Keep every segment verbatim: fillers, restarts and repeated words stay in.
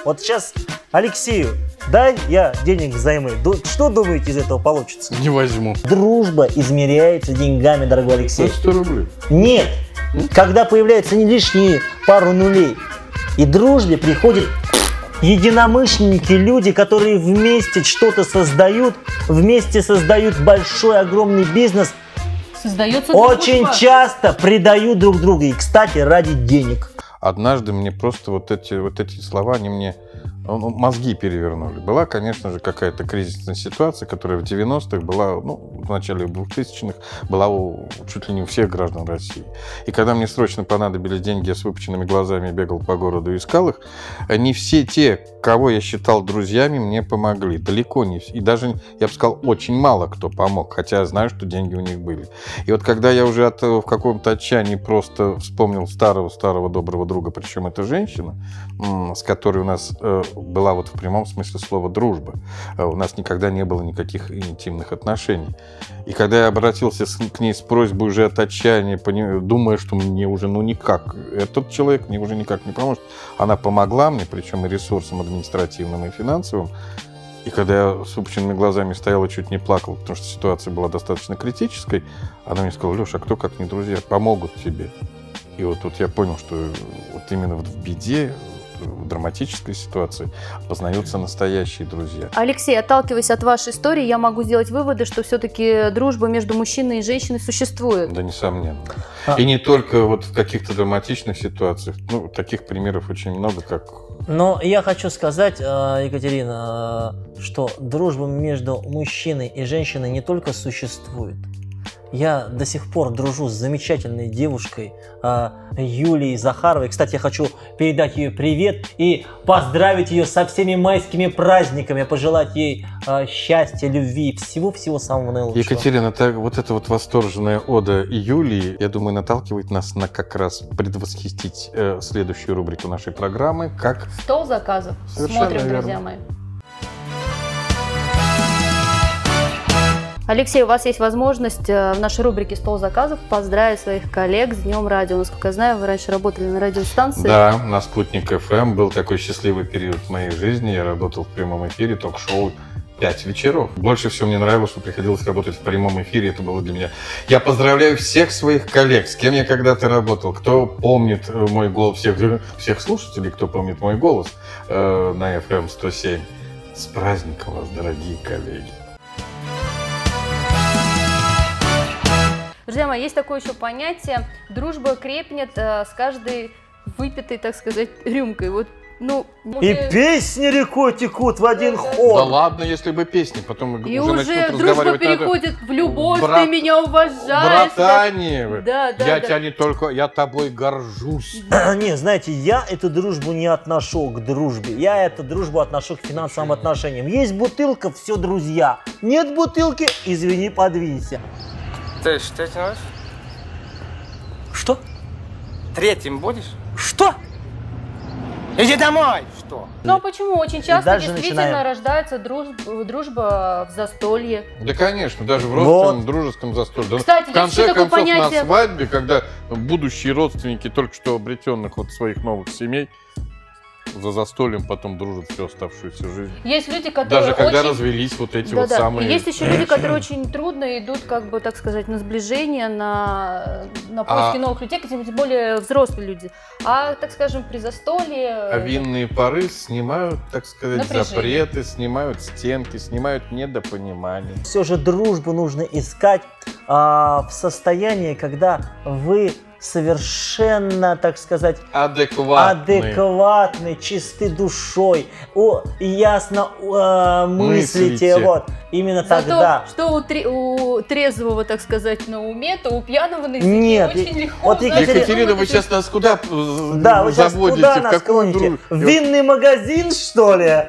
Вот сейчас Алексею дай я денег взаймы. Что думаете, из этого получится? Не возьму. Дружба измеряется деньгами, дорогой Алексей. сто рублей. Нет. Когда появляются не лишние пару нулей, и дружбе приходят единомышленники, люди, которые вместе что-то создают, вместе создают большой, огромный бизнес, создается очень дружба. Часто предают друг друга. И, кстати, ради денег. Однажды мне просто вот эти, вот эти слова, они мне мозги перевернули. Была, конечно же, какая-то кризисная ситуация, которая в девяностых была, ну, в начале двухтысячных, была у, чуть ли не у всех граждан России. И когда мне срочно понадобились деньги, я с выпученными глазами бегал по городу и искал их, не все те, кого я считал друзьями, мне помогли. Далеко не все. И даже, я бы сказал, очень мало кто помог, хотя я знаю, что деньги у них были. И вот когда я уже от, в каком-то отчаянии просто вспомнил старого-старого доброго друга, причем это женщина, с которой у нас была вот в прямом смысле слова дружба. У нас никогда не было никаких интимных отношений. И когда я обратился к ней с просьбой уже от отчаяния, думая, что мне уже ну никак, этот человек мне уже никак не поможет, она помогла мне, причем и ресурсом административным, и финансовым. И когда я с выпученными глазами стоял и чуть не плакал, потому что ситуация была достаточно критической, она мне сказала: Леша, а кто как не друзья помогут тебе? И вот тут я понял, что вот именно в беде, в драматической ситуации познаются настоящие друзья. Алексей, отталкиваясь от вашей истории, я могу сделать выводы, что все-таки дружба между мужчиной и женщиной существует. Да, несомненно. А... И не только вот в каких-то драматичных ситуациях. Ну, таких примеров очень много, как... Но я хочу сказать, Екатерина, что дружба между мужчиной и женщиной не только существует. Я до сих пор дружу с замечательной девушкой э, Юлией Захаровой. Кстати, я хочу передать ей привет и поздравить ее со всеми майскими праздниками, пожелать ей э, счастья, любви и всего-всего самого наилучшего. Екатерина, так, вот эта вот восторженная ода Юлии, я думаю, наталкивает нас на как раз предвосхитить э, следующую рубрику нашей программы, как... Стол заказов. Совершенно Смотрим, верно. Друзья мои. Алексей, у вас есть возможность в нашей рубрике «Стол заказов» поздравить своих коллег с Днем радио. Насколько я знаю, вы раньше работали на радиостанции. Да, на Спутник эф эм был такой счастливый период в моей жизни. Я работал в прямом эфире, ток-шоу «Пять вечеров». Больше всего мне нравилось, что приходилось работать в прямом эфире. Это было для меня... Я поздравляю всех своих коллег, с кем я когда-то работал. Кто помнит мой голос, всех, всех слушателей, кто помнит мой голос э, на эф эм сто семь. С праздником вас, дорогие коллеги. Друзья мои, есть такое еще понятие: дружба крепнет э, с каждой выпитой, так сказать, рюмкой. Вот, ну, и уже... песни рекой текут в один ход. Да ладно, если бы песни, потом и уже, уже начнут дружба переходит в любовь, Брат... ты меня уважаешь. Братание, да, да, я да. тебя не только, я тобой горжусь. Не, знаете, я эту дружбу не отношу к дружбе, я эту дружбу отношу к финансовым отношениям. Есть бутылка, все друзья. Нет бутылки, извини, подвинься. Ты что делаешь? Что? Третьим будешь? Что? Иди домой! Что? Ну а почему? Очень часто действительно начинаем. рождается дружба, дружба в застолье. Да, конечно, даже в родственном, вот. дружеском застолье. Кстати, в конце есть концов, понятие... на свадьбе, когда будущие родственники только что обретенных вот своих новых семей за застольем потом дружат всю оставшуюся жизнь. Есть люди, которые Даже когда очень... развелись вот эти да, вот да. самые... И есть еще люди, которые очень трудно идут, как бы, так сказать, на сближение, на, на поиски а... новых людей, тем более взрослые люди. А, так скажем, при застолье... А винные пары снимают, так сказать, напряжение. Запреты, снимают стенки, снимают недопонимание. Все же дружбу нужно искать а, в состоянии, когда вы... совершенно, так сказать, адекватный, адекватный чисты душой, о, ясно э, мыслите, мыслите, вот, именно Зато, тогда. Что у, тре у трезвого, так сказать, на уме, то у пьяного на языке Нет, очень легко. Вот, Екатерина, Екатерина, вы сейчас нас куда да, вы сейчас заводите? Куда в нас какую дружбу? В винный магазин, что ли?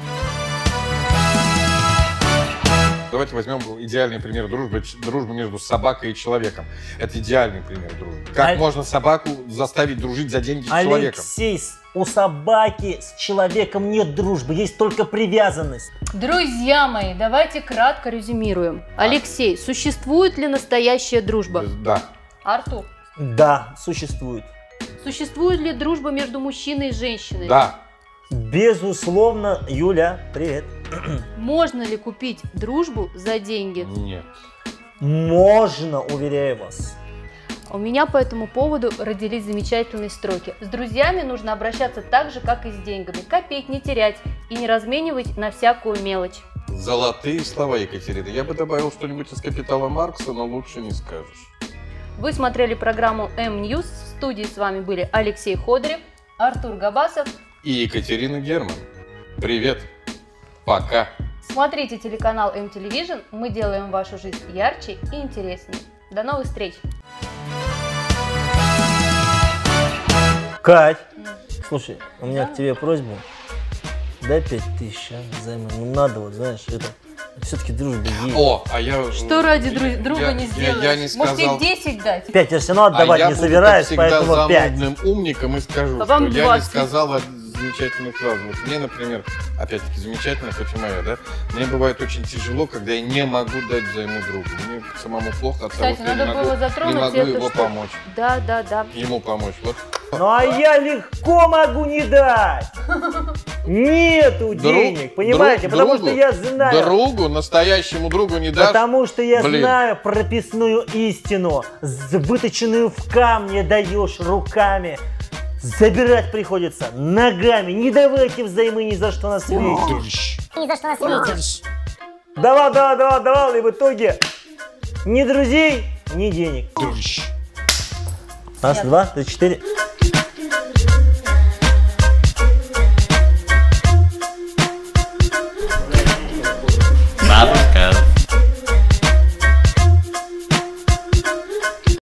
Давайте возьмем идеальный пример дружбы, дружбы между собакой и человеком. Это идеальный пример дружбы. Как а... можно собаку заставить дружить за деньги с человеком? Алексей, у собаки с человеком нет дружбы, есть только привязанность. Друзья мои, давайте кратко резюмируем. А. Алексей, существует ли настоящая дружба? Да. Артур? Да, существует. Существует ли дружба между мужчиной и женщиной? Да. Безусловно, Юля, привет. Можно ли купить дружбу за деньги? Нет. Можно, уверяю вас. У меня по этому поводу родились замечательные строки. С друзьями нужно обращаться так же, как и с деньгами. Копеек не терять и не разменивать на всякую мелочь. Золотые слова, Екатерина. Я бы добавил что-нибудь из «Капитала Маркса», но лучше не скажешь. Вы смотрели программу М-Ньюс. В студии с вами были Алексей Ходырев, Артур Габасов И Екатерина Герман. Привет. Пока. Смотрите телеканал М-Телевижн. Мы делаем вашу жизнь ярче и интереснее. До новых встреч! Кать, слушай, у меня к тебе просьба. Дай пять тысяч, а, займа. Ну надо, вот, знаешь, это все-таки дружба есть. О, а я... Что ради я- дру- друга я- не я- сделаешь? Я не сказал... Может, тебе десять дать? Пять я все равно отдавать а я не буду, собираюсь, как всегда, поэтому пять. занудным умником и скажу, А вам что я не двадцать. сказал замечательную фразу. Вот мне, например, опять-таки замечательно, хоть и моя, да, мне бывает очень тяжело, когда я не могу дать взайму другу. Мне самому плохо от того, Кстати, что я не надо могу, было не затронуть могу это, его что... помочь, Да, да, да. ему помочь. Вот. Ну а я легко могу не дать. Нету Друг- денег, понимаете? друг- потому другу, что я знаю. Другу, настоящему другу не дашь? Потому что я Блин. знаю прописную истину. З- Выточенную в камне даешь руками. Забирать приходится ногами. Не давайте взаймы ни за что на свете. Тыщ. Давал, давал, давал, давал, и в итоге ни друзей, ни денег. Тыщ. Раз, два, три, четыре.